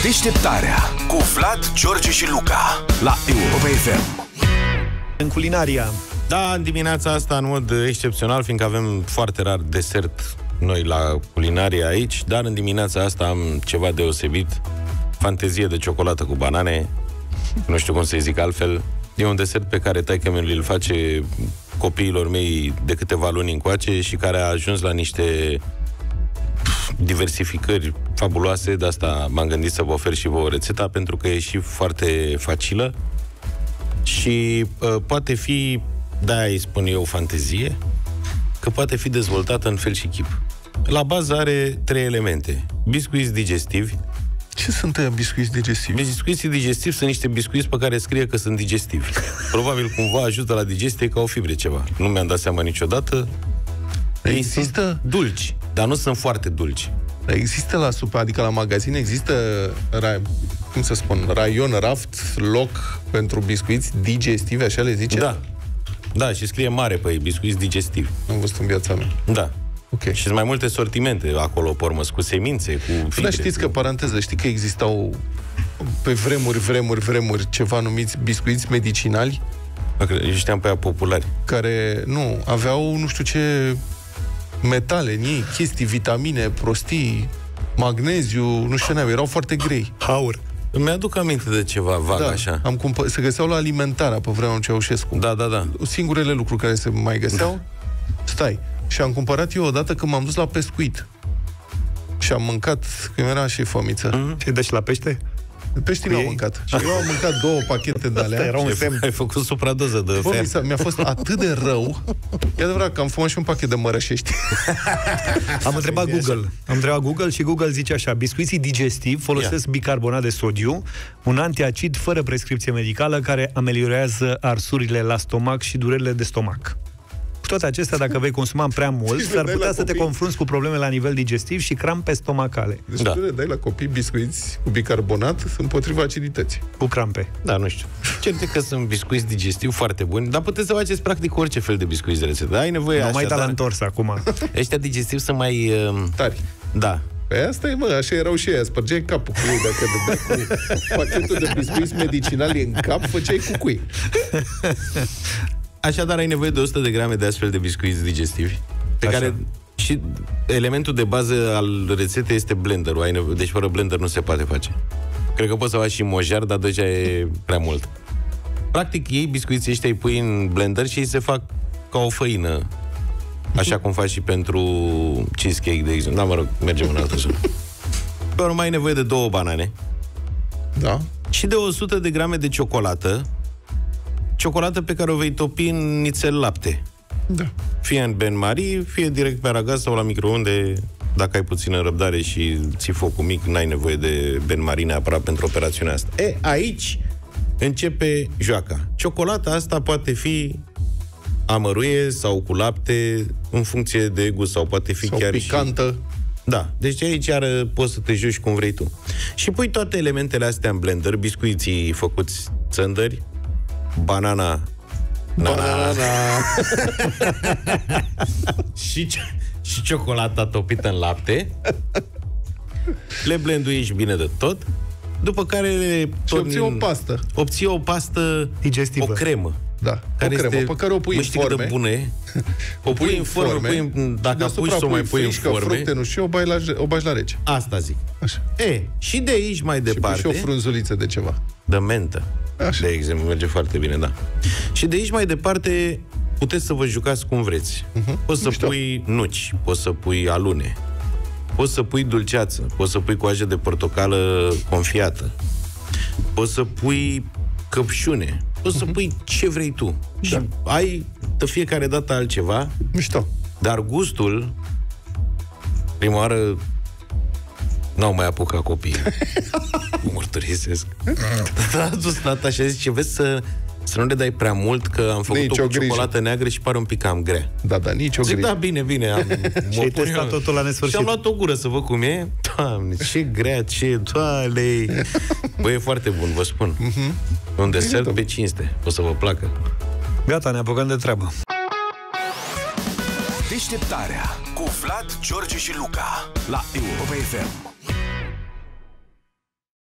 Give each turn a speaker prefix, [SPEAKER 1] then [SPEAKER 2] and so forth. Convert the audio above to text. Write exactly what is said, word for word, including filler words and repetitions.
[SPEAKER 1] Deșteptarea cu Vlad, George și Luca la Europa F M.
[SPEAKER 2] În culinaria.
[SPEAKER 3] Da, în dimineața asta, în mod excepțional, fiindcă avem foarte rar desert noi la culinaria aici, dar în dimineața asta am ceva deosebit. Fantezie de ciocolată cu banane. Nu știu cum să-i zic altfel. E un desert pe care taică-miul îl face copiilor mei de câteva luni încoace și care a ajuns la niște diversificări fabuloase. De asta m-am gândit să vă ofer și vouă rețeta, pentru că e și foarte facilă și uh, poate fi, de-aia îi spun eu fantezie, că poate fi dezvoltată în fel și chip. La bază are trei elemente: biscuiți digestivi.
[SPEAKER 2] Ce sunt ăia biscuiți digestivi?
[SPEAKER 3] Biscuiții digestivi sunt niște biscuiți pe care scrie că sunt digestivi. Probabil cumva ajută la digestie, ca o fibre ceva. Nu mi-am dat seama niciodată. Ei
[SPEAKER 2] există
[SPEAKER 3] sunt dulci, dar nu sunt foarte dulci.
[SPEAKER 2] Există la super, adică la magazin există, ra, cum să spun, raion, raft, loc pentru biscuiți digestivi, așa le zice?
[SPEAKER 3] Da. Da, și scrie mare pe ei, biscuiți digestivi.
[SPEAKER 2] Am văzut în viața mea.
[SPEAKER 3] Da.
[SPEAKER 2] Okay.
[SPEAKER 3] Și sunt mai multe sortimente acolo, pe urmă, cu semințe, cu fibre.
[SPEAKER 2] Dar știți că, paranteză, știi că existau pe vremuri, vremuri, vremuri ceva numiți biscuiți medicinali?
[SPEAKER 3] Eu știam pe aia populari.
[SPEAKER 2] Care, nu, aveau nu știu ce metale în ei, chestii, vitamine, prostii, magneziu, nu știu ce neam, erau foarte grei.
[SPEAKER 3] Aur. Îmi aduc aminte de ceva vag,
[SPEAKER 2] da,
[SPEAKER 3] așa.
[SPEAKER 2] Am cumpă- se găseau la Alimentarea pe vremea lui Ceaușescu.
[SPEAKER 3] Da, da, da.
[SPEAKER 2] Singurele lucruri care se mai găseau, stai. Și am cumpărat eu odată când m-am dus la pescuit. Și am mâncat, când era și fomiță.
[SPEAKER 3] Mm-hmm.
[SPEAKER 4] Ce dai și la pește?
[SPEAKER 2] Peștii n-au mâncat. Și eu am mâncat două pachete de alea.
[SPEAKER 4] Era un semn.
[SPEAKER 3] Ai făcut supradoză de fer.
[SPEAKER 2] Mi-a fost atât de rău. E adevărat că am fumat și un pachet de mărășești.
[SPEAKER 4] Am întrebat Google. Am întrebat Google și Google zice așa: biscuiții digestivi folosesc bicarbonat de sodiu, un antiacid fără prescripție medicală care ameliorează arsurile la stomac și durerile de stomac. Cu toate acestea, dacă vei consuma prea mult, s-ar putea să te confrunți cu probleme la nivel digestiv și crampe stomacale.
[SPEAKER 2] Deci
[SPEAKER 3] da.
[SPEAKER 2] tu le dai la copii biscuiți cu bicarbonat împotriva acidității.
[SPEAKER 4] Cu crampe.
[SPEAKER 3] Da, nu știu. Certe că sunt biscuiți digestivi foarte buni, dar puteți să faceți practic orice fel de biscuiți de rețetă. Ai nevoie
[SPEAKER 4] Nu
[SPEAKER 3] așa,
[SPEAKER 4] mai da
[SPEAKER 3] dar
[SPEAKER 4] la întors acum.
[SPEAKER 3] ăștia digestivi sunt mai uh...
[SPEAKER 2] tari.
[SPEAKER 3] Da.
[SPEAKER 2] Păi asta e, mă, așa erau și ei, spărgeai capul cu ei dacă dădeai cu pachetul de biscuiți medicinali în cap, făceai cucui.
[SPEAKER 3] Așadar, ai nevoie de o sută de grame de astfel de biscuiți digestivi, pe
[SPEAKER 4] Așa.
[SPEAKER 3] care și elementul de bază al rețetei este blenderul. Ai nevoie, deci fără blender nu se poate face. Cred că poți să faci și mojar, dar deja e prea mult. Practic, iei biscuiții ăștia, îi pui în blender și ei se fac ca o făină. Așa cum faci și pentru cheesecake, de exemplu. Da, mă rog, mergem în altă zonă. Pe urmă ai nevoie de două banane.
[SPEAKER 2] Da.
[SPEAKER 3] Și de o sută de grame de ciocolată. Ciocolată pe care o vei topi în nițel lapte.
[SPEAKER 2] Da.
[SPEAKER 3] Fie în bain-marie, fie direct pe aragaz sau la microunde. Dacă ai puțină răbdare și ții focul mic, n-ai nevoie de bain-marie neapărat pentru operațiunea asta. E, aici începe joaca. Ciocolata asta poate fi amăruie sau cu lapte, în funcție de gust, sau poate fi
[SPEAKER 2] sau
[SPEAKER 3] chiar
[SPEAKER 2] picantă.
[SPEAKER 3] Și... Da, deci aici iară poți să te joci cum vrei tu. Și pui toate elementele astea în blender, biscuiții făcuți țândări, banana,
[SPEAKER 2] Banana.
[SPEAKER 3] și, și ciocolata topită în lapte. Le blenduiești bine de tot. După care le
[SPEAKER 2] și obții o pastă.
[SPEAKER 3] Obții o pastă
[SPEAKER 4] digestivă.
[SPEAKER 3] O cremă.
[SPEAKER 2] Da,
[SPEAKER 3] care
[SPEAKER 2] o cremă,
[SPEAKER 3] este,
[SPEAKER 2] pe care o pui în forme.
[SPEAKER 3] De bună e. O pui în forme, pui în, dacă apuci să o mai pui în forme.
[SPEAKER 2] Fructe, nu știu, o bagi la, o bagi la rece.
[SPEAKER 3] Asta zic.
[SPEAKER 2] Așa.
[SPEAKER 3] E, și de aici mai
[SPEAKER 2] și
[SPEAKER 3] departe...
[SPEAKER 2] Și o frunzuliță de ceva.
[SPEAKER 3] De mentă.
[SPEAKER 2] Așa.
[SPEAKER 3] De exemplu, merge foarte bine, da. Și de aici mai departe puteți să vă jucați cum vreți. Uh-huh. Poți să Mișto. pui nuci, poți să pui alune, poți să pui dulceață, poți să pui coajă de portocală confiată, poți să pui căpșune, poți uh-huh. să pui ce vrei tu. Da. Și ai de fiecare dată altceva.
[SPEAKER 2] Mișto.
[SPEAKER 3] Dar gustul, prima oară, n-au mai apucat copiii. Mărturisesc. Da, a dus Nata și a zis, ce vezi să, să nu le dai prea mult, că am făcut-o cu grijă. Ciocolată neagră și pare un pic cam grea.
[SPEAKER 2] Da, da, nici o
[SPEAKER 3] zic,
[SPEAKER 2] grijă.
[SPEAKER 3] Da, bine, bine. Am,
[SPEAKER 4] și ai testat totul la nesfârșit.
[SPEAKER 3] Și am luat o gură să văd cum e. Doamne, ce grea, ce doale. Băi, e foarte bun, vă spun. Uh-huh. Un desert pe cinste. O să vă placă.
[SPEAKER 4] Gata, ne apucăm de treabă.
[SPEAKER 1] Deșteptarea cu Vlad, George și Luca la Europa F M.